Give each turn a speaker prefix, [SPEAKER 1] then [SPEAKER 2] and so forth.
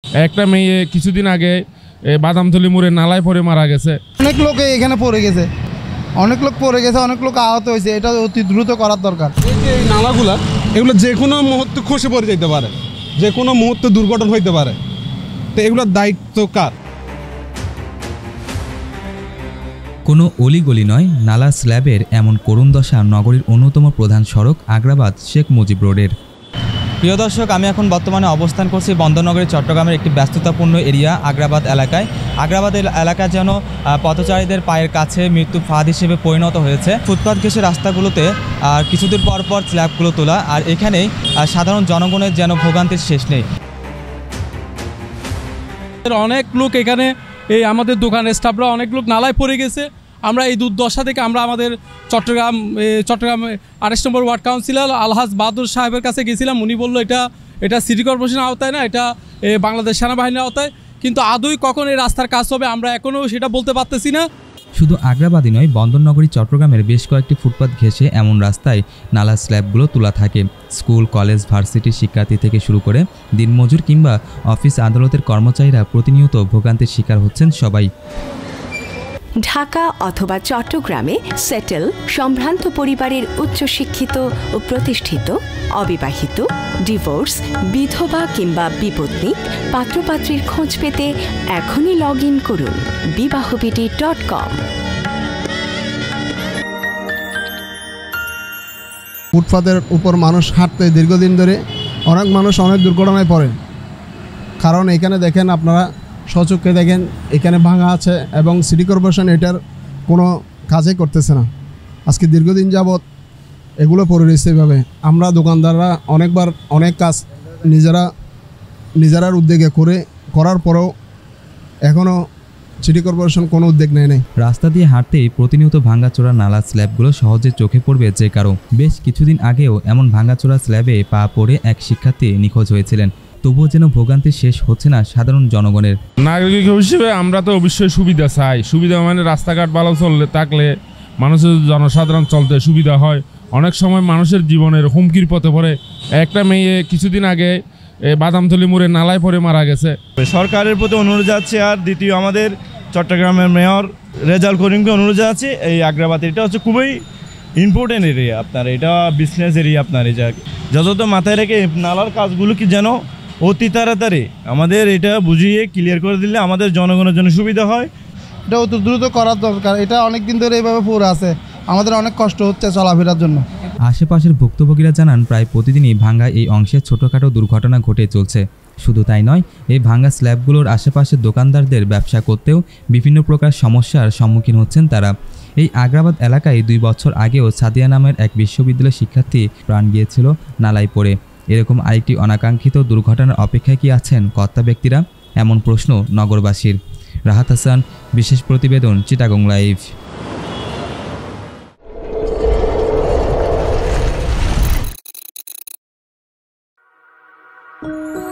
[SPEAKER 1] একটা মেয়ে কিছুদিন আগে বাদামতলি মোড়ে নালায় পড়ে মারা গেছে।
[SPEAKER 2] অনেক লোক এখানে পড়ে গেছে, অনেক লোক আহত হয়েছে। এটা অতি দ্রুত করার দরকার।
[SPEAKER 3] এই নালাগুলা এগুলো যে কোনো মুহূর্তে খসে পড়ে যেতে পারে, যে কোনো মুহূর্তে দুর্ঘটনা হইতে পারে। তো এগুলোর দায়িত্ব কার?
[SPEAKER 4] কোনো অলিগলি নয়, নালা স্ল্যাবের এমন করুণ দশা নগরীর অন্যতম প্রধান সড়ক আগ্রাবাদ শেখ মুজিব রোডের। প্রিয় দর্শক, আমি এখন বর্তমানে অবস্থান করছি বন্দরনগরী চট্টগ্রামের একটি ব্যস্ততাপূর্ণ এরিয়া আগ্রাবাদ এলাকায়। আগ্রাবাদ এলাকা যেন পথচারীদের পায়ের কাছে মৃত্যু ফাঁদ হিসেবে পরিণত হয়েছে। ফুটপাত ঘেঁষে রাস্তাগুলোতে আর কিছুদিন পর পর স্ল্যাবগুলো তোলা, আর এখানেই সাধারণ জনগণের যেন ভোগান্তির শেষ নেই।
[SPEAKER 5] অনেক লোক এখানে এই আমাদের দোকানের স্টাফরা অনেক লোক নালায় পড়ে গেছে। আমরা এই দুর্দশা থেকে আমরা আমাদের চট্টগ্রাম 28 নম্বর ওয়ার্ড কাউন্সিলর আলহাজ বাহাদুর সাহেবের কাছে গেছিলাম। উনি বললো এটা সিটি কর্পোরেশনের আওতায় না, এটা বাংলাদেশ সেনাবাহিনীর আওতায়। কিন্তু আদৌ কখন এই রাস্তার কাজ হবে আমরা এখনও সেটা বলতে পারতেছি না।
[SPEAKER 4] শুধু আগ্রাবাদই নয়, বন্দরনগরী চট্টগ্রামের বেশ কয়েকটি ফুটপাত ঘেঁষে এমন রাস্তায় নালা স্ল্যাবগুলো তোলা থাকে। স্কুল, কলেজ, ভার্সিটির শিক্ষার্থী থেকে শুরু করে দিনমজুর কিংবা অফিস আদালতের কর্মচারীরা প্রতিনিয়ত ভোগান্তির শিকার হচ্ছেন সবাই।
[SPEAKER 6] ঢাকা অথবা চট্টগ্রামে সেটেল সম্ভ্রান্ত পরিবারের উচ্চশিক্ষিত ও প্রতিষ্ঠিত, অবিবাহিত, ডিভোর্স, বিধবা কিংবা বিপত্নিক পাত্রপাত্রীর খোঁজ পেতে এখনই লগ ইন করুন বিবাহবিডি.com।
[SPEAKER 2] ফুটপাতের উপর মানুষ হাঁটতে দীর্ঘদিন ধরে অনেক মানুষ অনেক দুর্ঘটনায় পড়ে। কারণ এখানে দেখেন, আপনারা সচক্ষে দেখেন এখানে ভাঙা আছে এবং সিটি কর্পোরেশন এটার কোনো কাজই করতেছে না। আজকে দীর্ঘদিন যাবৎ এগুলো পড়ে রয়েছে এভাবে। আমরা দোকানদাররা অনেকবার অনেক কাজ নিজেরার উদ্যোগে করার পরেও এখনও সিটি কর্পোরেশন কোনো উদ্যোগ নেয় নাই।
[SPEAKER 4] রাস্তা দিয়ে হাঁটতেই প্রতিনিয়ত ভাঙাচোরা নালা স্ল্যাবগুলো সহজে চোখে পড়বে যে কারো। বেশ কিছুদিন আগেও এমন ভাঙাচোরা স্ল্যাবে পা পড়ে এক শিক্ষার্থী নিখোঁজ হয়েছিলেন। তবুও যেন ভোগান্তি শেষ হচ্ছে না সাধারণ জনগণের।
[SPEAKER 1] নাগরিক হিসেবে আমরা তো অবশ্যই সুবিধা চাই। সুবিধা মানে রাস্তাঘাট ভালো থাকলে মানুষের জনসাধারণ চলতে সুবিধা হয়। অনেক সময় মানুষের জীবনের হুমকির পথে পড়ে। একটা মেয়ে কিছুদিন আগে বাদামতলি মোড়ে নালায় পড়ে মারা গেছে।
[SPEAKER 7] সরকারের প্রতি অনুরোধ যাচ্ছে, আর দ্বিতীয় আমাদের চট্টগ্রামের মেয়র রেজাউল করিমকে অনুরোধ যাচ্ছে। এই আগ্রাবাদ এটা হচ্ছে খুবই ইম্পর্টেন্ট এরিয়া, আপনার এটা বিজনেস এরিয়া। আপনার এই যত মাথায় রেখে নালার কাজগুলো কি যেন অতি তাড়াতাড়ি আমাদের এটা বুঝিয়ে ক্লিয়ার করে দিলে আমাদের জনগণের জন্য সুবিধা হয়।
[SPEAKER 2] এটা অতি দ্রুত করার দরকার। এটা অনেক দিন ধরে এইভাবে পড়ে আছে, আমাদের অনেক কষ্ট হচ্ছে চলাফেরার জন্য।
[SPEAKER 4] আশেপাশের ভুক্তভোগীরা জানান, প্রায় প্রতিদিনই ভাঙ্গা এই অংশে ছোটোখাটো দুর্ঘটনা ঘটে চলছে। শুধু তাই নয়, এই ভাঙ্গা স্ল্যাবগুলোর আশেপাশের দোকানদারদের ব্যবসা করতেও বিভিন্ন প্রকার সমস্যার সম্মুখীন হচ্ছেন তারা। এই আগ্রাবাদ এলাকায় 2 বছর আগেও সাদিয়া নামের এক বিশ্ববিদ্যালয় শিক্ষার্থী প্রাণ গিয়েছিল নালায় পড়ে। এরকম আরেকটি অনাকাঙ্ক্ষিত দুর্ঘটনার অপেক্ষায় কি আছেন কর্তা ব্যক্তিরা? এমন প্রশ্ন নগরবাসীর। রাহাত হাসান, বিশেষ প্রতিবেদন, চিটাগং লাইভ।